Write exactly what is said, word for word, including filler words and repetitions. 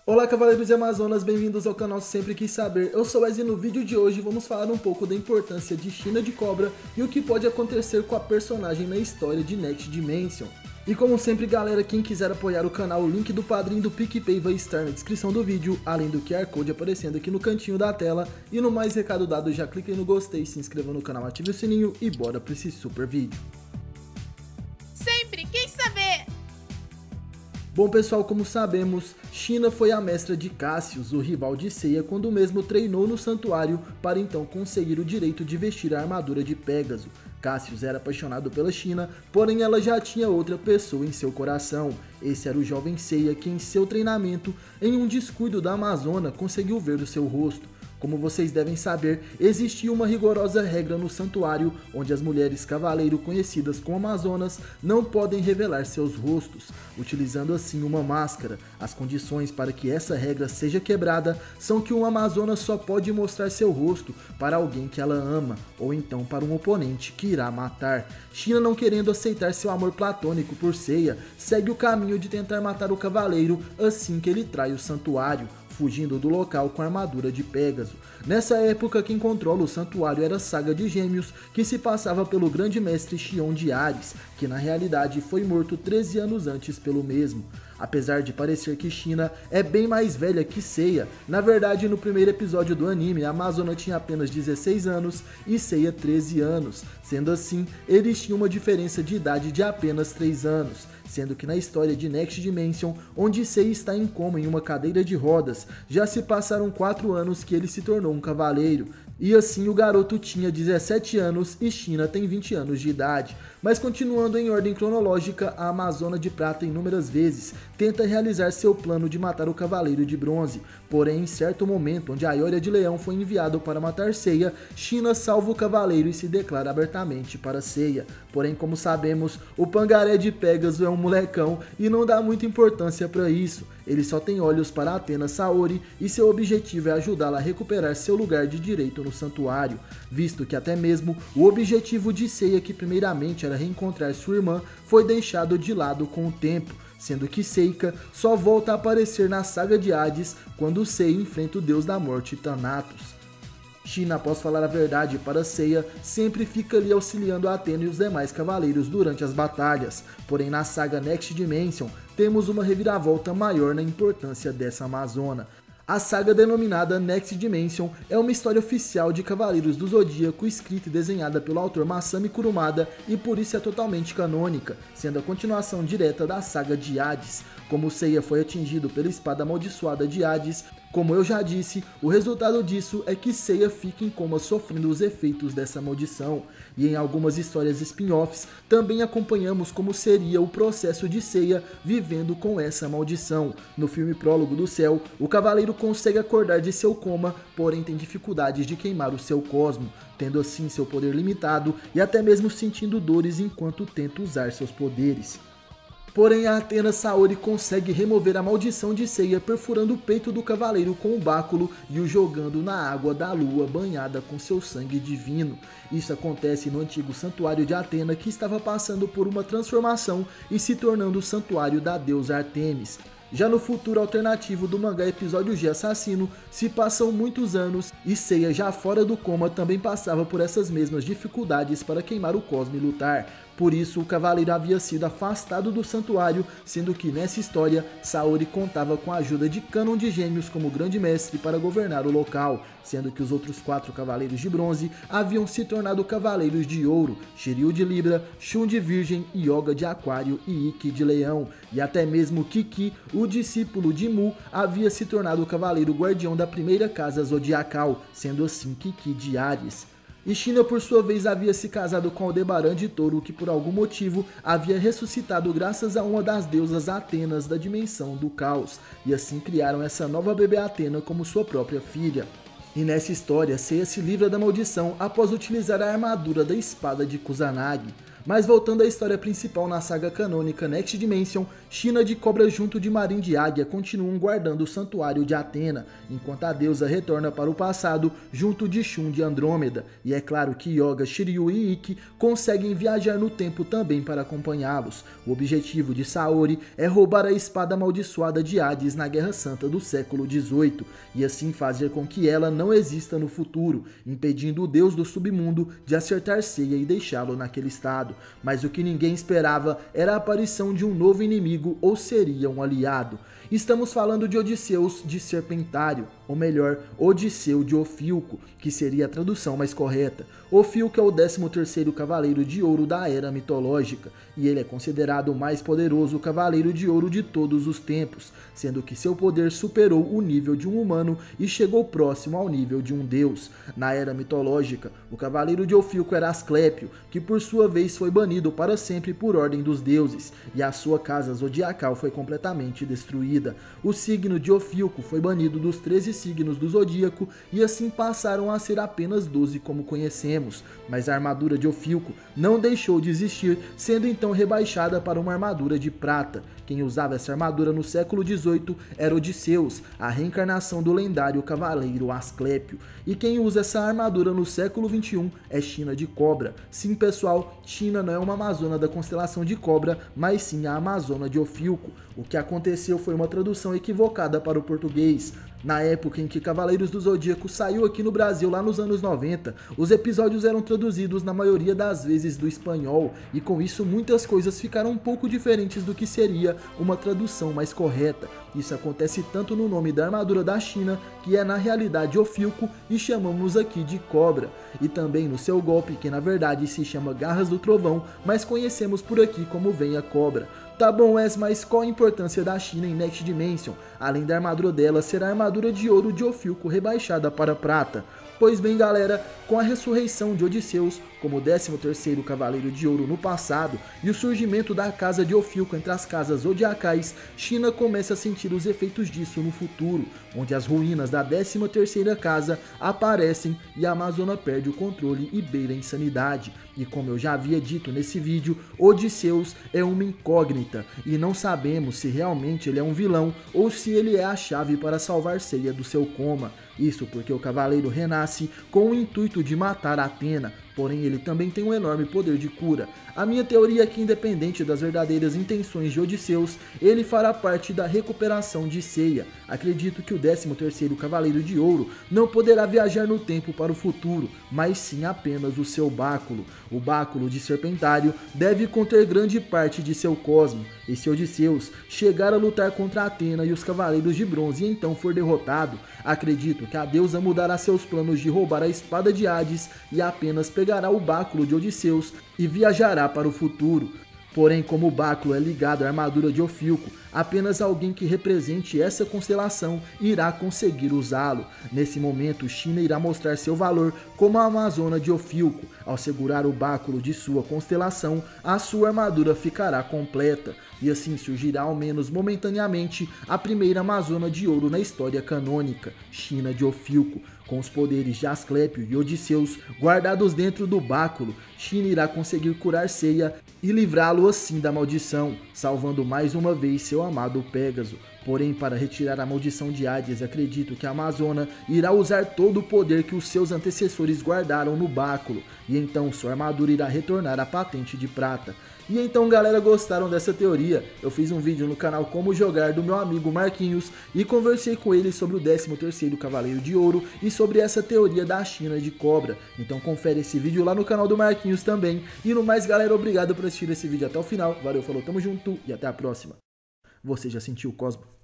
Olá Cavaleiros e Amazonas, bem-vindos ao canal Sempre Quis Saber. Eu sou o Wesley e no vídeo de hoje vamos falar um pouco da importância de China de Cobra e o que pode acontecer com a personagem na história de Next Dimension. E como sempre galera, quem quiser apoiar o canal, o link do Padrim do PicPay vai estar na descrição do vídeo, além do Q R Code aparecendo aqui no cantinho da tela. E no mais recado dado, já clique aí no gostei, se inscreva no canal, ative o sininho e bora pra esse super vídeo. Sempre quis saber! Bom pessoal, como sabemos, China foi a mestra de Cassius, o rival de Seiya, quando o mesmo treinou no santuário para então conseguir o direito de vestir a armadura de Pégaso. Cassius era apaixonado pela China, porém ela já tinha outra pessoa em seu coração. Esse era o jovem Seiya que em seu treinamento, em um descuido da Amazona, conseguiu ver o seu rosto. Como vocês devem saber, existia uma rigorosa regra no santuário, onde as mulheres cavaleiro conhecidas como Amazonas não podem revelar seus rostos, utilizando assim uma máscara. As condições para que essa regra seja quebrada são que uma Amazona só pode mostrar seu rosto para alguém que ela ama, ou então para um oponente que irá matar. China, não querendo aceitar seu amor platônico por Seiya, segue o caminho de tentar matar o cavaleiro assim que ele trai o santuário, fugindo do local com a armadura de Pégaso. Nessa época, quem controla o santuário era a Saga de Gêmeos, que se passava pelo grande mestre Xion de Ares, que na realidade foi morto treze anos antes pelo mesmo. Apesar de parecer que China é bem mais velha que Seiya, na verdade no primeiro episódio do anime a Amazona tinha apenas dezesseis anos e Seiya treze anos, sendo assim eles tinham uma diferença de idade de apenas três anos, sendo que na história de Next Dimension, onde Seiya está em coma em uma cadeira de rodas, já se passaram quatro anos que ele se tornou um cavaleiro. E assim o garoto tinha dezessete anos e China tem vinte anos de idade. Mas continuando em ordem cronológica, a Amazona de Prata inúmeras vezes tenta realizar seu plano de matar o Cavaleiro de Bronze. Porém, em certo momento, onde a Ioria de Leão foi enviado para matar Seiya, China salva o Cavaleiro e se declara abertamente para Seiya. Porém, como sabemos, o Pangaré de Pégaso é um molecão e não dá muita importância para isso. Ele só tem olhos para Athena Saori e seu objetivo é ajudá-la a recuperar seu lugar de direito no santuário, visto que até mesmo o objetivo de Seiya, que primeiramente era reencontrar sua irmã, foi deixado de lado com o tempo, sendo que Seika só volta a aparecer na saga de Hades quando Seiya enfrenta o deus da morte Thanatos. China, após falar a verdade para Seiya, sempre fica ali auxiliando a Athena e os demais cavaleiros durante as batalhas. Porém, na saga Next Dimension, temos uma reviravolta maior na importância dessa Amazona. A saga denominada Next Dimension é uma história oficial de Cavaleiros do Zodíaco escrita e desenhada pelo autor Masami Kurumada e por isso é totalmente canônica, sendo a continuação direta da saga de Hades. Como Seiya foi atingido pela espada amaldiçoada de Hades, como eu já disse, o resultado disso é que Seiya fica em coma sofrendo os efeitos dessa maldição. E em algumas histórias spin-offs também acompanhamos como seria o processo de Seiya vivendo com essa maldição. No filme Prólogo do Céu, o cavaleiro consegue acordar de seu coma, porém tem dificuldades de queimar o seu cosmo, tendo assim seu poder limitado e até mesmo sentindo dores enquanto tenta usar seus poderes. Porém, a Athena Saori consegue remover a maldição de Seiya perfurando o peito do cavaleiro com um báculo e o jogando na água da lua banhada com seu sangue divino. Isso acontece no antigo santuário de Athena, que estava passando por uma transformação e se tornando o santuário da deusa Artemis. Já no futuro alternativo do mangá Episódio G Assassino, se passam muitos anos e Seiya, já fora do coma, também passava por essas mesmas dificuldades para queimar o cosmo e lutar. Por isso, o cavaleiro havia sido afastado do santuário, sendo que nessa história, Saori contava com a ajuda de Canon de Gêmeos como grande mestre para governar o local, sendo que os outros quatro cavaleiros de bronze haviam se tornado cavaleiros de ouro, Shiryu de Libra, Shun de Virgem, Yoga de Aquário e Ikki de Leão, e até mesmo Kiki, o discípulo de Mu, havia se tornado o cavaleiro guardião da primeira casa zodiacal, sendo assim Kiki de Ares. E China, por sua vez, havia se casado com Aldebaran de Touro, que por algum motivo havia ressuscitado graças a uma das deusas Atenas da dimensão do caos, e assim criaram essa nova bebê Athena como sua própria filha. E nessa história, Seiya se livra da maldição após utilizar a armadura da espada de Kusanagi. Mas voltando à história principal na saga canônica Next Dimension, China de Cobra junto de Marin de Águia continuam guardando o santuário de Athena, enquanto a deusa retorna para o passado junto de Shun de Andrômeda, e é claro que Yoga, Shiryu e Ikki conseguem viajar no tempo também para acompanhá-los. O objetivo de Saori é roubar a espada amaldiçoada de Hades na Guerra Santa do século dezoito, e assim fazer com que ela não exista no futuro, impedindo o deus do submundo de acertar Seiya e deixá-lo naquele estado. Mas o que ninguém esperava era a aparição de um novo inimigo, ou seria um aliado. Estamos falando de Odisseus de Serpentário, ou melhor, Odisseu de Ofilco, que seria a tradução mais correta. Ofilco é o décimo terceiro Cavaleiro de Ouro da Era Mitológica, e ele é considerado o mais poderoso Cavaleiro de Ouro de todos os tempos, sendo que seu poder superou o nível de um humano e chegou próximo ao nível de um deus. Na Era Mitológica, o Cavaleiro de Ofilco era Asclépio, que por sua vez foi banido para sempre por ordem dos deuses, e a sua casa zodiacal foi completamente destruída. O signo de Ofilco foi banido dos treze signos do zodíaco e assim passaram a ser apenas doze como conhecemos, mas a armadura de Ofilco não deixou de existir, sendo então rebaixada para uma armadura de prata. Quem usava essa armadura no século dezoito era Odisseus, a reencarnação do lendário cavaleiro Asclépio. E quem usa essa armadura no século vinte e um é China de Cobra. Sim, pessoal, China não é uma amazona da constelação de Cobra, mas sim a amazona de Ofilco. O que aconteceu foi uma tradução equivocada para o português. Na época em que Cavaleiros do Zodíaco saiu aqui no Brasil lá nos anos noventa, os episódios eram traduzidos na maioria das vezes do espanhol, e com isso muitas coisas ficaram um pouco diferentes do que seria uma tradução mais correta. Isso acontece tanto no nome da armadura da China, que é na realidade Ofilco, e chamamos aqui de Cobra, e também no seu golpe, que na verdade se chama Garras do Trovão, mas conhecemos por aqui como Venha Cobra. Tá bom, Wes, mas qual a importância da China em Next Dimension, além da armadura dela ser a armadura de ouro de Ofilco rebaixada para prata? Pois bem, galera, com a ressurreição de Odisseus como décimo terceiro Cavaleiro de Ouro no passado e o surgimento da casa de Ofilco entre as casas zodiacais, China começa a sentir os efeitos disso no futuro, onde as ruínas da décima terceira casa aparecem e a Amazona perde o controle e beira a insanidade. E como eu já havia dito nesse vídeo, Odisseus é uma incógnita e não sabemos se realmente ele é um vilão ou se ele é a chave para salvar Seiya do seu coma. Isso porque o cavaleiro renasce com o intuito de matar Athena, porém ele também tem um enorme poder de cura. A minha teoria é que, independente das verdadeiras intenções de Odisseus, ele fará parte da recuperação de Seiya. Acredito que o décimo terceiro Cavaleiro de Ouro não poderá viajar no tempo para o futuro, mas sim apenas o seu báculo. O báculo de Serpentário deve conter grande parte de seu cosmo, e se Odisseus chegar a lutar contra Athena e os Cavaleiros de Bronze e então for derrotado, acredito que a deusa mudará seus planos de roubar a espada de Hades e apenas pegará o báculo de Odisseus e viajará para o futuro. Porém, como o báculo é ligado à armadura de Ofilco, apenas alguém que represente essa constelação irá conseguir usá-lo. Nesse momento, China irá mostrar seu valor como a Amazona de Ofilco. Ao segurar o báculo de sua constelação, a sua armadura ficará completa, e assim surgirá, ao menos momentaneamente, a primeira Amazona de Ouro na história canônica, China de Ofilco. Com os poderes de Asclépio e Odisseus guardados dentro do báculo, China irá conseguir curar Seiya e livrá-lo assim da maldição, salvando mais uma vez seu amado Pégaso. Porém, para retirar a maldição de Hades, acredito que a Amazona irá usar todo o poder que os seus antecessores guardaram no báculo, e então sua armadura irá retornar à patente de prata. E então, galera, gostaram dessa teoria? Eu fiz um vídeo no canal Como Jogar do meu amigo Marquinhos e conversei com ele sobre o décimo terceiro Cavaleiro de Ouro e sobre essa teoria da China de Cobra. Então confere esse vídeo lá no canal do Marquinhos também. E no mais, galera, obrigado por assistir esse vídeo até o final. Valeu, falou, tamo junto e até a próxima. Você já sentiu o Cosmo?